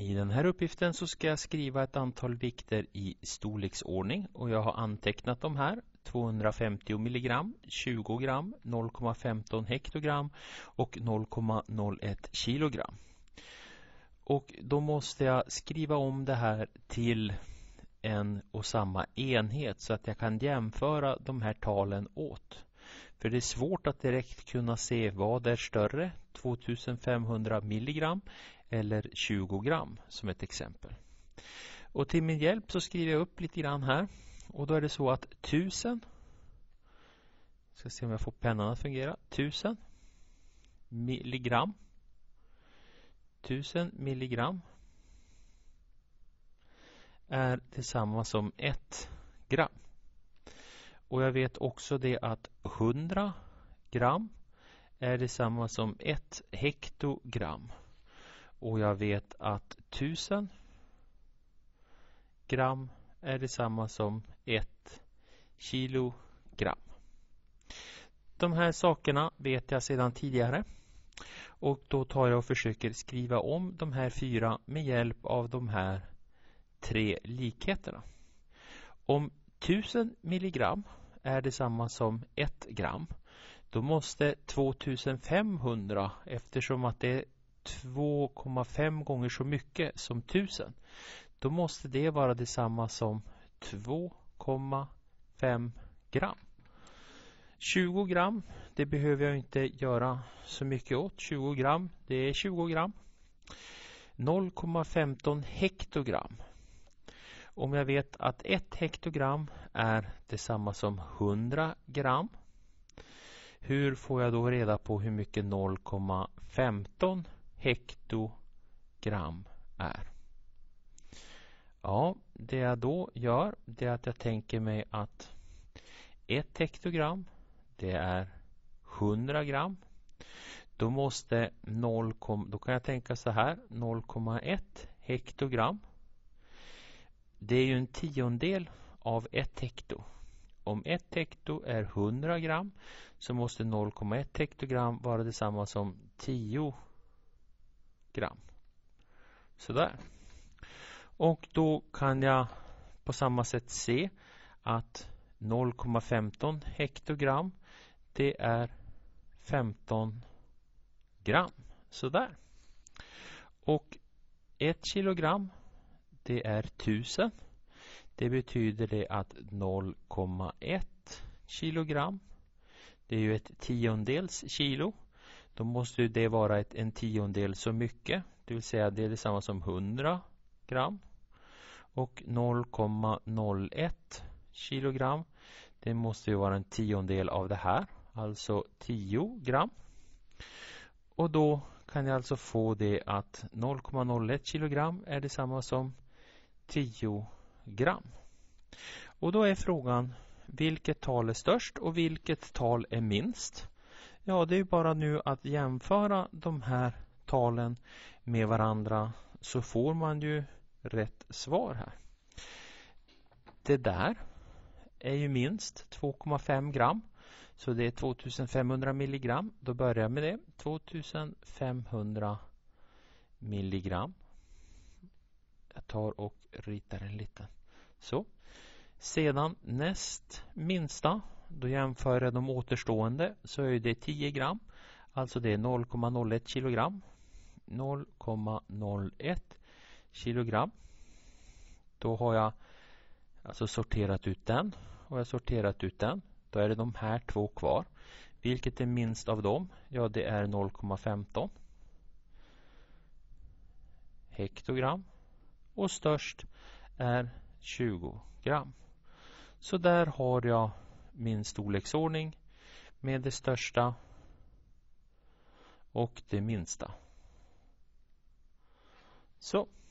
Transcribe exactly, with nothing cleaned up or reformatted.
I den här uppgiften så ska jag skriva ett antal vikter i storleksordning och jag har antecknat de här: tvåhundrafemtio milligram, tjugo gram, noll komma femton hektogram och noll komma noll ett kilogram. Och då måste jag skriva om det här till en och samma enhet så att jag kan jämföra de här talen åt. För det är svårt att direkt kunna se vad är större, tvåtusenfemhundra milligram eller tjugo gram som ett exempel. Och till min hjälp så skriver jag upp lite grann här. Och då är det så att tusen, ska se om jag får pennan att fungera, tusen milligram, tusen milligram är detsamma som ett gram. Och jag vet också det att hundra gram är detsamma som ett hektogram. Och jag vet att tusen gram är detsamma som ett kilogram. De här sakerna vet jag sedan tidigare. Och då tar jag och försöker skriva om de här fyra med hjälp av de här tre likheterna. Om tusen milligram är detsamma som ett gram, då måste tvåtusenfemhundra, eftersom att det är två komma fem gånger så mycket som tusen, då måste det vara detsamma som två komma fem gram. tjugo gram, det behöver jag inte göra så mycket åt. tjugo gram, det är tjugo gram. noll komma femton hektogram. Om jag vet att ett hektogram är detsamma som hundra gram, hur får jag då reda på hur mycket noll komma femton hektogram är? Ja, det jag då gör, det är att jag tänker mig att ett hektogram, det är hundra gram. Då måste noll, då kan jag tänka så här, noll komma ett hektogram. Det är ju en tiondel av ett hekto. Om ett hekto är hundra gram så måste noll komma ett hektogram vara detsamma som tio gram. Sådär. Och då kan jag på samma sätt se att noll komma femton hektogram, det är femton gram. Sådär. Och ett kilogram, det är tusen. Det betyder det att noll komma ett kilogram, det är ju ett tiondels kilo. Då måste det vara ett, en tiondel så mycket. Det vill säga det är detsamma som hundra gram. Och noll komma noll ett kilogram, det måste ju vara en tiondel av det här. Alltså tio gram. Och då kan jag alltså få det att noll komma noll ett kilogram är detsamma som tio gram. Och då är frågan, vilket tal är störst och vilket tal är minst? Ja, det är bara nu att jämföra de här talen med varandra, så får man ju rätt svar här. Det där är ju minst två komma fem gram. Så det är tvåtusenfemhundra milligram. Då börjar jag med det. tvåtusenfemhundra milligram. Jag tar och ritar en liten. Så. Sedan näst minsta. Då jämför jag de återstående. Så är det tio gram. Alltså det är noll komma noll ett kilogram. noll komma noll ett kilogram. Då har jag alltså sorterat ut den. Och jag har sorterat ut den. Då är det de här två kvar. Vilket är minst av dem? Ja, det är noll komma femton hektogram. Och störst är tjugo gram. Så där har jag min storleksordning med det största och det minsta. Så.